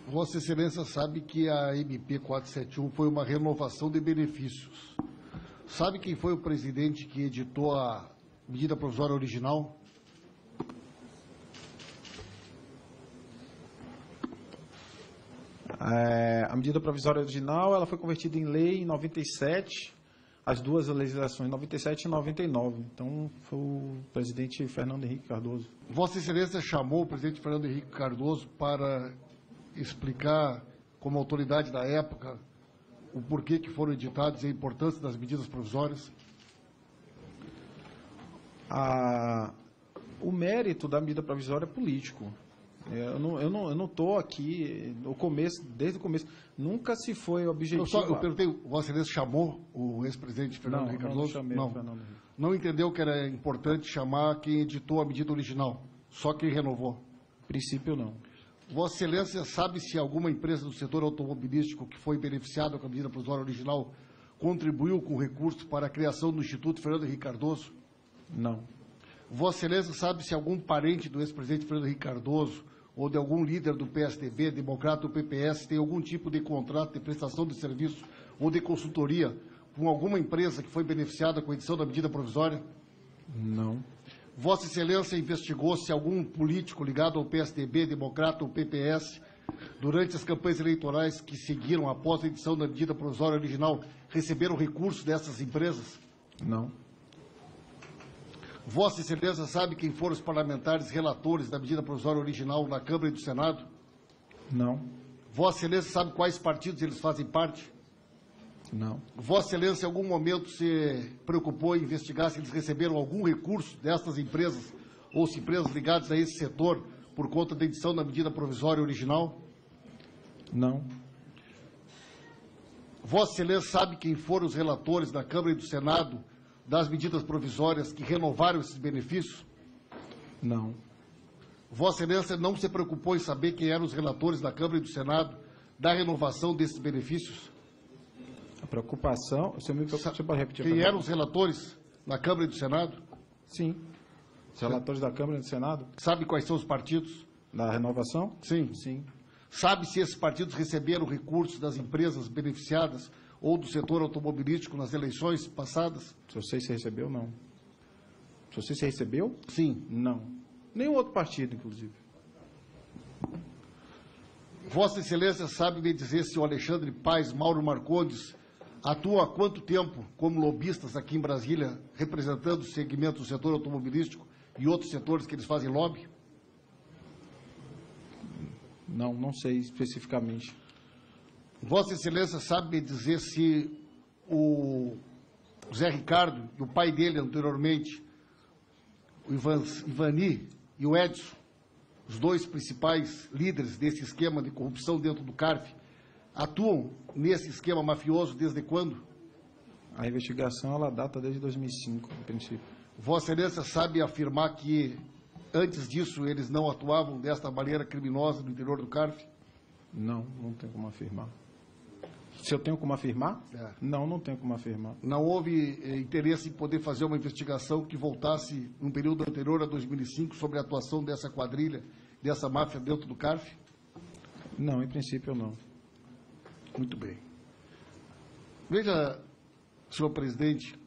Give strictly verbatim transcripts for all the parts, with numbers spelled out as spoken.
Vossa Excelência sabe que a M P quatrocentos e setenta e um foi uma renovação de benefícios. Sabe quem foi o presidente que editou a medida provisória original? É, a medida provisória original ela foi convertida em lei em noventa e sete, as duas legislações, noventa e sete e noventa e nove. Então, foi o presidente Fernando Henrique Cardoso. Vossa Excelência chamou o presidente Fernando Henrique Cardoso para explicar, como autoridade da época, o porquê que foram editados e a importância das medidas provisórias? A, o mérito da medida provisória é político. Eu não eu não, eu não estou aqui no começo, desde o começo. Nunca se foi objetivo. Eu, só, eu perguntei, Vossa Excelência chamou o ex-presidente Fernando não, Henrique não, Cardoso? Não, chamei não. Fernando Henrique. Não entendeu que era importante chamar quem editou a medida original, só quem renovou? Em princípio, não. Vossa Excelência sabe se alguma empresa do setor automobilístico que foi beneficiada com a medida provisória original contribuiu com recursos para a criação do Instituto Fernando Henrique Cardoso? Não. Vossa Excelência sabe se algum parente do ex-presidente Fernando Henrique Cardoso ou de algum líder do P S D B, democrata ou P P S, tem algum tipo de contrato de prestação de serviço ou de consultoria com alguma empresa que foi beneficiada com a edição da medida provisória? Não. Vossa Excelência investigou se algum político ligado ao P S D B, democrata ou P P S, durante as campanhas eleitorais que seguiram após a edição da medida provisória original, receberam recursos dessas empresas? Não. Vossa Excelência sabe quem foram os parlamentares relatores da medida provisória original na Câmara e do Senado? Não. Vossa Excelência sabe quais partidos eles fazem parte? Não. Vossa Excelência, em algum momento, se preocupou em investigar se eles receberam algum recurso dessas empresas ou se empresas ligadas a esse setor por conta da edição da medida provisória original? Não. Vossa Excelência sabe quem foram os relatores da Câmara e do Senado das medidas provisórias que renovaram esses benefícios? Não. Vossa Excelência não se preocupou em saber quem eram os relatores da Câmara e do Senado da renovação desses benefícios? A preocupação... Você me preocupa, você pode repetir? Quem eram os relatores na Câmara e do Senado? Sim. Os relatores da Câmara e do Senado? Sabe quais são os partidos? Da renovação? Sim. Sim. Sabe se esses partidos receberam recursos das empresas beneficiadas ou do setor automobilístico nas eleições passadas? Se eu sei se recebeu, não. Se você se recebeu? Sim. Não. Nenhum outro partido, inclusive. Vossa Excelência sabe me dizer se o Alexandre Paes, Mauro Marcondes atuam há quanto tempo como lobistas aqui em Brasília, representando os segmentos do setor automobilístico e outros setores que eles fazem lobby? Não, não sei especificamente. Vossa Excelência sabe me dizer se o Zé Ricardo e o pai dele anteriormente, o Ivan, Ivani e o Edson, os dois principais líderes desse esquema de corrupção dentro do CARF, atuam nesse esquema mafioso desde quando? A investigação ela data desde dois mil e cinco, no princípio. Vossa Excelência sabe afirmar que antes disso eles não atuavam desta maneira criminosa no interior do CARF? Não, não tenho como afirmar. Se eu tenho como afirmar? É. Não, não tenho como afirmar. Não houve eh, interesse em poder fazer uma investigação que voltasse num período anterior a dois mil e cinco sobre a atuação dessa quadrilha, dessa máfia dentro do CARF? Não, em princípio não. Muito bem. Veja, senhor presidente,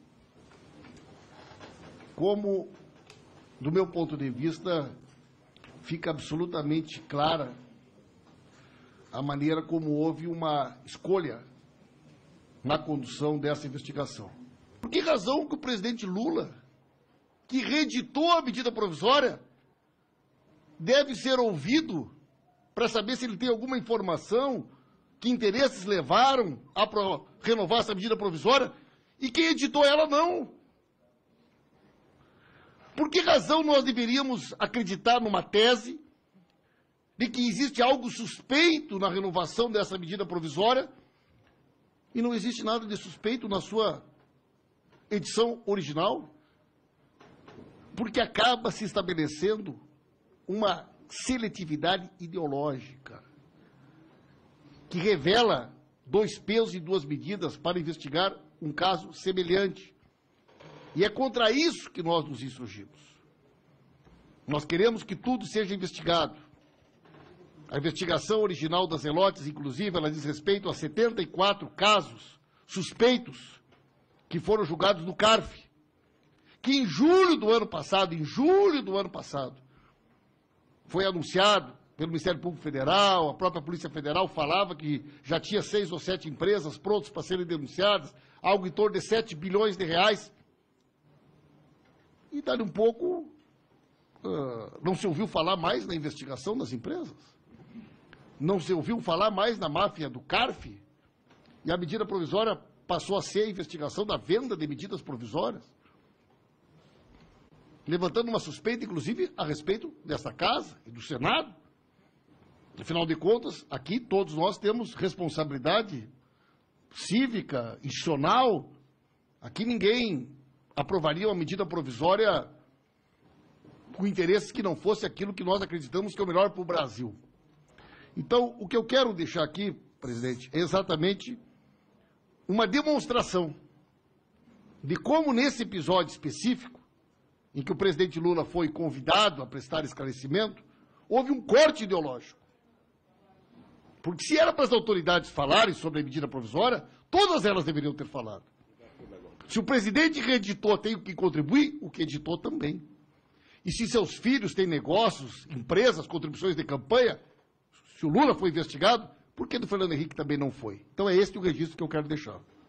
como, do meu ponto de vista, fica absolutamente clara a maneira como houve uma escolha na condução dessa investigação. Por que razão que o presidente Lula, que reeditou a medida provisória, deve ser ouvido para saber se ele tem alguma informação, que interesses levaram a pro, renovar essa medida provisória, e quem editou ela não? Por que razão nós deveríamos acreditar numa tese de que existe algo suspeito na renovação dessa medida provisória e não existe nada de suspeito na sua edição original? Porque acaba se estabelecendo uma seletividade ideológica que revela dois pesos e duas medidas para investigar um caso semelhante. E é contra isso que nós nos insurgimos. Nós queremos que tudo seja investigado. A investigação original das Zelotes, inclusive, ela diz respeito a setenta e quatro casos suspeitos que foram julgados no CARF, que em julho do ano passado, em julho do ano passado, foi anunciado pelo Ministério Público Federal, a própria Polícia Federal falava que já tinha seis ou sete empresas prontas para serem denunciadas, algo em torno de sete bilhões de reais. E dali um pouco, uh, não se ouviu falar mais na investigação das empresas. Não se ouviu falar mais na máfia do CARF. E a medida provisória passou a ser a investigação da venda de medidas provisórias, levantando uma suspeita, inclusive, a respeito desta casa e do Senado. Afinal de contas, aqui todos nós temos responsabilidade cívica, institucional. Aqui ninguém aprovaria uma medida provisória com interesses que não fosse aquilo que nós acreditamos que é o melhor para o Brasil. Então, o que eu quero deixar aqui, presidente, é exatamente uma demonstração de como, nesse episódio específico, em que o presidente Lula foi convidado a prestar esclarecimento, houve um corte ideológico. Porque se era para as autoridades falarem sobre a medida provisória, todas elas deveriam ter falado. Se o presidente reeditou, tem que contribuir, o que editou também. E se seus filhos têm negócios, empresas, contribuições de campanha, se o Lula foi investigado, por que do Fernando Henrique também não foi? Então é esse o registro que eu quero deixar.